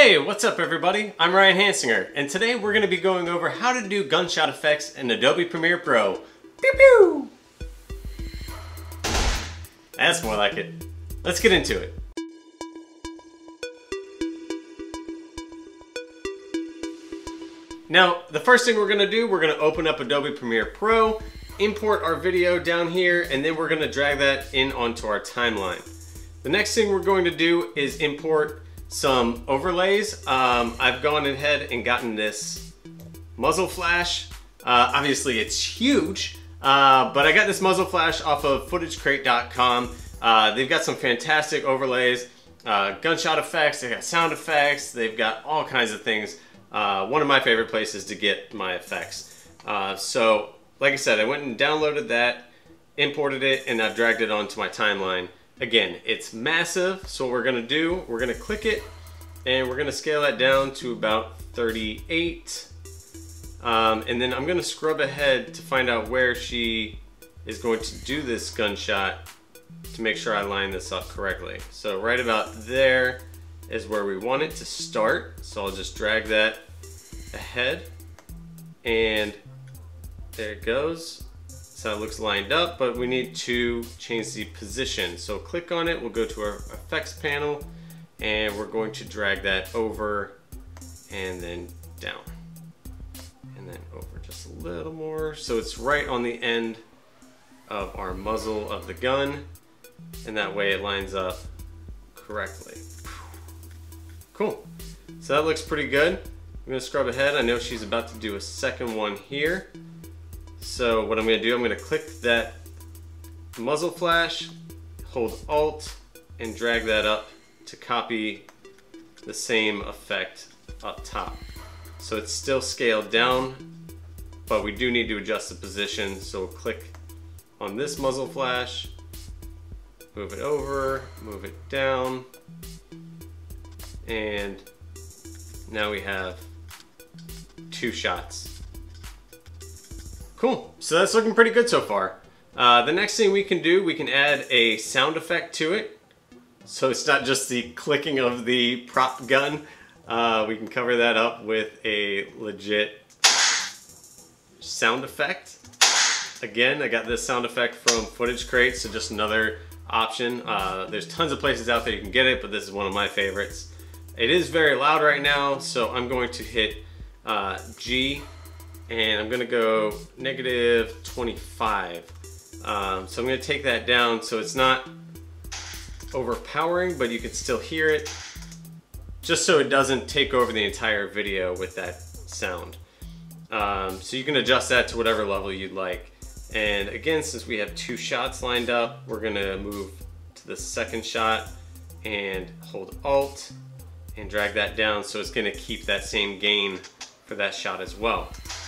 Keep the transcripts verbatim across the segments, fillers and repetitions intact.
Hey, what's up everybody? I'm Ryan Hansinger, and today we're going to be going over how to do gunshot effects in Adobe Premiere Pro. Pew pew! That's more like it. Let's get into it. Now, the first thing we're going to do, we're going to open up Adobe Premiere Pro, import our video down here, and then we're going to drag that in onto our timeline. The next thing we're going to do is import some overlays. Um, I've gone ahead and gotten this muzzle flash. Uh, obviously it's huge, uh, but I got this muzzle flash off of footage crate dot com. Uh, they've got some fantastic overlays, uh, gunshot effects, they've got sound effects, they've got all kinds of things. Uh, one of my favorite places to get my effects. Uh, so, like I said, I went and downloaded that, imported it, and I've dragged it onto my timeline. Again, it's massive, so what we're gonna do, we're gonna click it, and we're gonna scale that down to about thirty-eight. Um, and then I'm gonna scrub ahead to find out where she is going to do this gunshot to make sure I line this up correctly. So right about there is where we want it to start. So I'll just drag that ahead, and there it goes. So it looks lined up, but we need to change the position. So click on it, we'll go to our effects panel, and we're going to drag that over and then down. And then over just a little more. So it's right on the end of our muzzle of the gun, and that way it lines up correctly. Cool. So that looks pretty good. I'm gonna scrub ahead. I know she's about to do a second one here. So what I'm going to do, I'm going to click that muzzle flash, hold Alt, and drag that up to copy the same effect up top. So it's still scaled down, but we do need to adjust the position. So we'll click on this muzzle flash, move it over, move it down, and now we have two shots. Cool, so that's looking pretty good so far. Uh, the next thing we can do, we can add a sound effect to it. So it's not just the clicking of the prop gun. Uh, we can cover that up with a legit sound effect. Again, I got this sound effect from Footage Crate, so just another option. Uh, there's tons of places out there you can get it, but this is one of my favorites. It is very loud right now, so I'm going to hit uh, G, and I'm gonna go negative twenty-five. Um, so I'm gonna take that down so it's not overpowering, but you can still hear it, just so it doesn't take over the entire video with that sound. Um, so you can adjust that to whatever level you'd like. And again, since we have two shots lined up, we're gonna move to the second shot and hold Alt and drag that down, so it's gonna keep that same gain for that shot as well.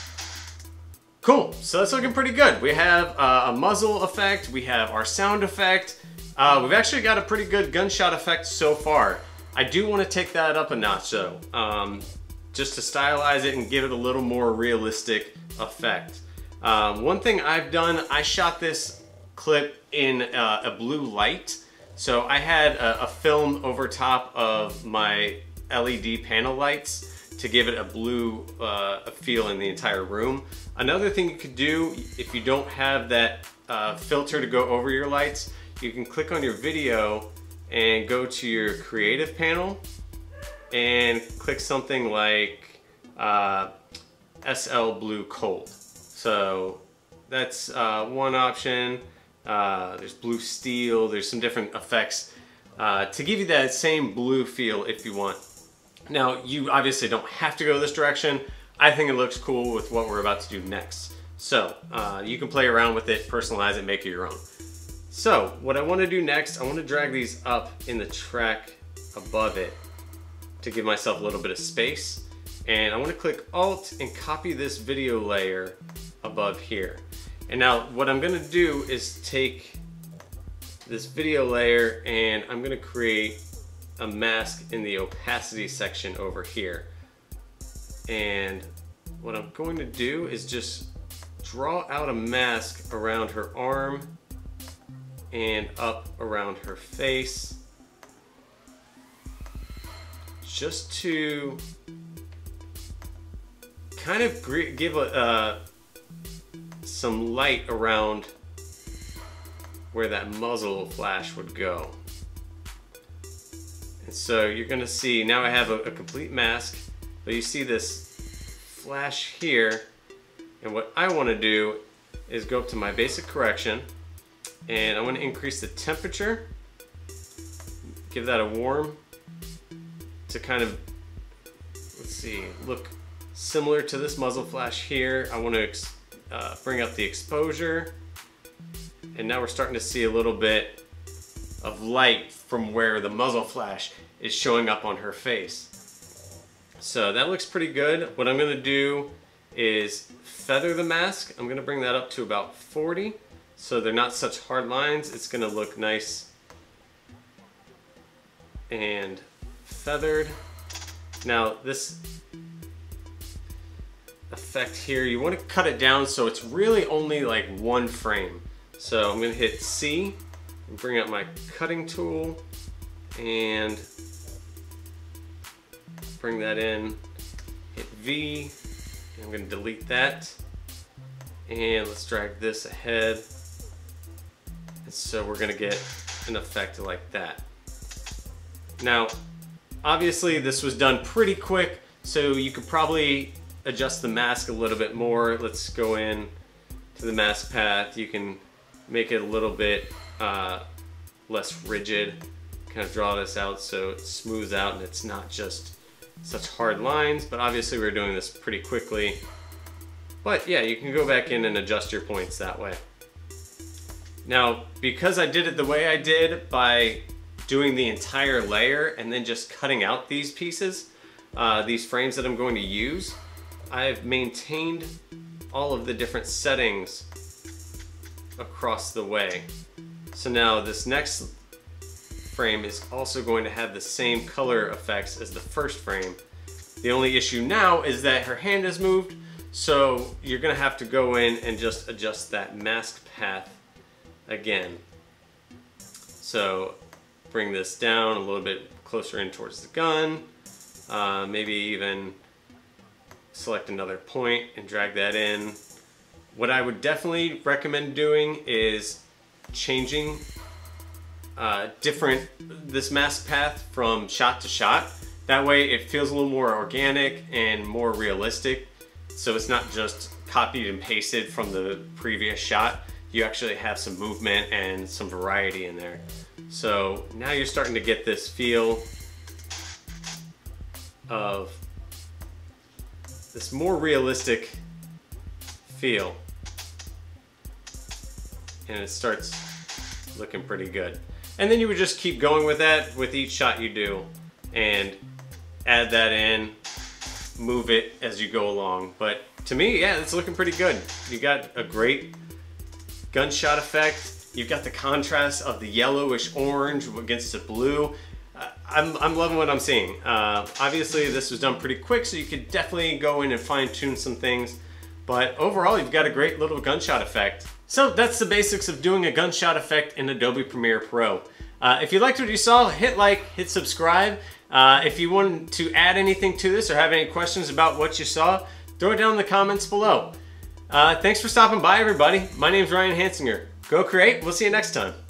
Cool, so that's looking pretty good. We have uh, a muzzle effect, we have our sound effect. Uh, we've actually got a pretty good gunshot effect so far. I do want to take that up a notch though, um, just to stylize it and give it a little more realistic effect. Um, one thing I've done, I shot this clip in uh, a blue light. So I had a, a film over top of my L E D panel lights to give it a blue uh, feel in the entire room. Another thing you could do, if you don't have that uh, filter to go over your lights, you can click on your video and go to your creative panel and click something like uh, S L Blue Cold. So that's uh, one option. Uh, there's blue steel, there's some different effects uh, to give you that same blue feel if you want. Now, you obviously don't have to go this direction. I think it looks cool with what we're about to do next. So, uh, you can play around with it, personalize it, make it your own. So, what I want to do next, I want to drag these up in the track above it to give myself a little bit of space. And I want to click Alt and copy this video layer above here. And now, what I'm going to do is take this video layer and I'm going to create a mask in the opacity section over here. And what I'm going to do is just draw out a mask around her arm and up around her face. just to kind of give a, uh, some light around where that muzzle flash would go. And so you're gonna see, now I have a, a complete mask, but you see this flash here, and what I wanna do is go up to my basic correction, and I wanna increase the temperature, give that a warm, to kind of, let's see, look similar to this muzzle flash here. I wanna uh, bring up the exposure, and now we're starting to see a little bit of light from where the muzzle flash is showing up on her face. So that looks pretty good. What I'm gonna do is feather the mask. I'm gonna bring that up to about forty, so they're not such hard lines. It's gonna look nice and feathered. Now this effect here, you wanna cut it down so it's really only like one frame. So I'm gonna hit C and bring out my cutting tool and bring that in, hit V, and I'm gonna delete that. And let's drag this ahead. And so we're gonna get an effect like that. Now, obviously this was done pretty quick, so you could probably adjust the mask a little bit more. Let's go in to the mask path. You can make it a little bit uh, less rigid, kind of draw this out so it smooths out and it's not just such hard lines, but obviously we're doing this pretty quickly. But yeah, you can go back in and adjust your points that way. Now, because I did it the way I did by doing the entire layer and then just cutting out these pieces, uh, these frames that I'm going to use, I've maintained all of the different settings across the way. So now this next frame is also going to have the same color effects as the first frame. The only issue now is that her hand is moved, so you're gonna have to go in and just adjust that mask path again. So bring this down a little bit closer in towards the gun, uh, maybe even select another point and drag that in. What I would definitely recommend doing is changing uh, different this mask path from shot to shot. That way it feels a little more organic and more realistic. So it's not just copied and pasted from the previous shot. You actually have some movement and some variety in there. So now you're starting to get this feel of this more realistic feel. And it starts looking pretty good. And then you would just keep going with that with each shot you do and add that in, move it as you go along. But to me, yeah, it's looking pretty good. You got a great gunshot effect. You've got the contrast of the yellowish orange against the blue. Uh, I'm, I'm loving what I'm seeing. Uh, obviously this was done pretty quick, so you could definitely go in and fine tune some things. But overall, you've got a great little gunshot effect. So that's the basics of doing a gunshot effect in Adobe Premiere Pro. Uh, if you liked what you saw, hit like, hit subscribe. Uh, if you want to add anything to this or have any questions about what you saw, throw it down in the comments below. Uh, thanks for stopping by, everybody. My name's Ryan Hansinger. Go create. We'll see you next time.